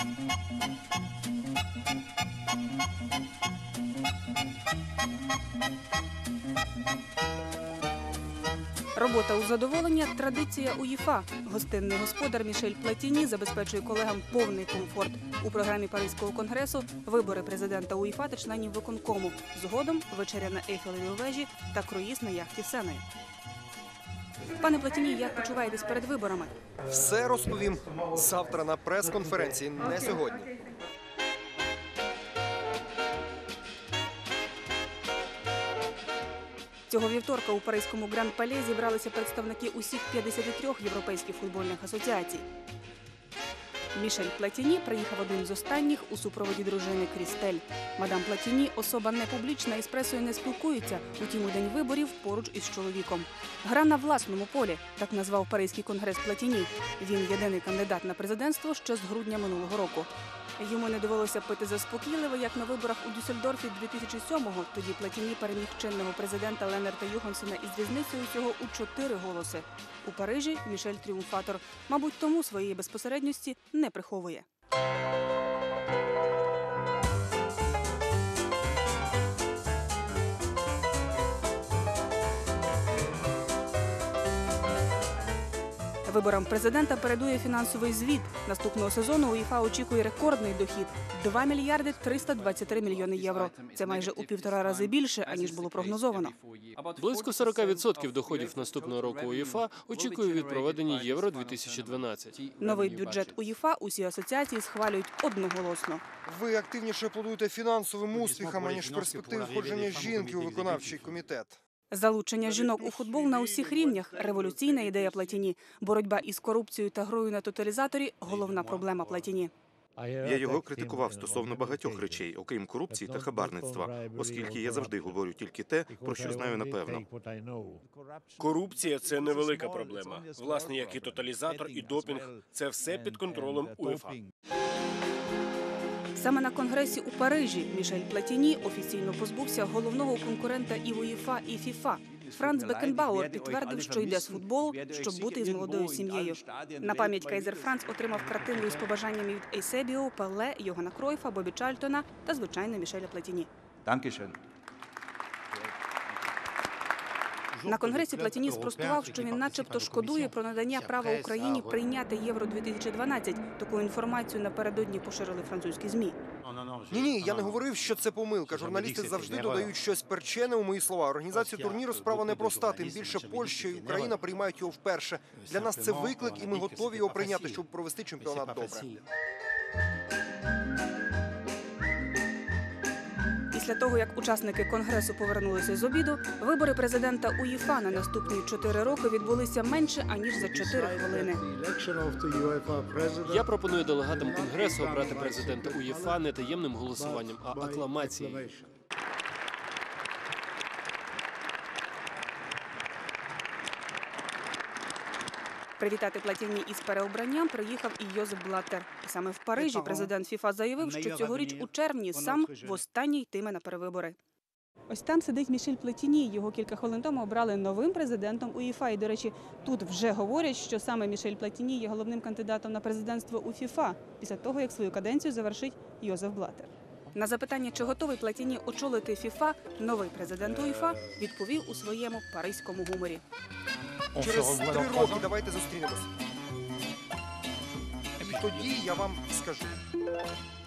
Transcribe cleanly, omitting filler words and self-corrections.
Робота у задоволення – традиція УЄФА. Гостинний господар Мішель Платіні забезпечує колегам повний комфорт. У програмі Паризького конгресу – вибори президента УЄФА та членів виконкому. Згодом – вечеря на Ейфелевій вежі та круїз на яхті Сеною. Пане Платіні, як почуваєтесь перед виборами? Все розповім завтра на прес-конференції, не сьогодні. Цього вівторка у паризькому Гран-Пале зібралися представники усіх 53 європейських футбольних асоціацій. Мішель Платіні приїхав одним з останніх у супроводі дружини Крістель. Мадам Платіні – особа не публічна і з пресою не спілкується, утім у день виборів поруч із чоловіком. «Гра на власному полі» – так назвав Паризький конгрес Платіні. Він єдиний кандидат на президентство ще з грудня минулого року. Йому не довелося пити заспокійливо, як на виборах у Дюссельдорфі 2007-го. Тоді Платіні переміг чинного президента Ленарта Юхансена із різницею всього у 4 голоси. У Парижі Мішель тріумфатор. Мабуть, тому своєї безпосередньості не приховує. Виборам президента передує фінансовий звіт. Наступного сезону УЄФА очікує рекордний дохід – 2 мільярди 323 мільйони євро. Це майже у 1,5 рази більше, аніж було прогнозовано. Близько 40% доходів наступного року УЄФА очікує від проведення Євро-2012. Новий бюджет УЄФА усі асоціації схвалюють одноголосно. Ви активніше аплодуєте фінансовим успіхам, аніж перспективи входження жінки у виконавчий комітет. Залучення жінок у футбол на усіх рівнях – революційна ідея Платіні. Боротьба із корупцією та грою на тоталізаторі – головна проблема Платіні. Я його критикував стосовно багатьох речей, окрім корупції та хабарництва, оскільки я завжди говорю тільки те, про що знаю напевно. Корупція – це невелика проблема. Власне, як і тоталізатор, і допінг – це все під контролем УЄФА. Саме на конгресі у Парижі Мішель Платіні офіційно позбувся головного конкурента і УЄФА, і ФІФА. Франц Бекенбауер підтвердив, що йде з футболу, щоб бути із молодою сім'єю. На пам'ять Кайзер Франц отримав картину із побажаннями від Ейсебіо, Пеле, Йогана Кройфа, Бобі Чарльтона та, звичайно, Мішеля Платіні. На конгресі Платіні спростував, що він начебто шкодує про надання права Україні прийняти Євро-2012. Таку інформацію напередодні поширили французькі ЗМІ. Ні, я не говорив, що це помилка. Журналісти завжди додають щось перчене у мої слова. Організація турніру справа непроста, тим більше Польща і Україна приймають його вперше. Для нас це виклик, і ми готові його прийняти, щоб провести чемпіонат добре. Після того, як учасники конгресу повернулися з обіду, вибори президента УЄФА на наступні 4 роки відбулися менше, аніж за 4 хвилини. Я пропоную делегатам конгресу обрати президента УЄФА не таємним голосуванням, а акламацією. Привітати Платіні із переобранням приїхав і Йозеф Блаттер. І саме в Парижі президент ФІФА заявив, що цьогоріч у червні сам востаннє йтиме на перевибори. Ось там сидить Мішель Платіні. Його кілька хвилин тому обрали новим президентом УЄФА. І, до речі, тут вже говорять, що саме Мішель Платіні є головним кандидатом на президентство у ФІФА після того, як свою каденцію завершить Йозеф Блаттер. На запитання, чи готовий Платіні очолити ФІФА, новий президент УЄФА відповів у своєму паризькому гуморі. Через 3 роки давайте зустрінемось. І тоді я вам скажу.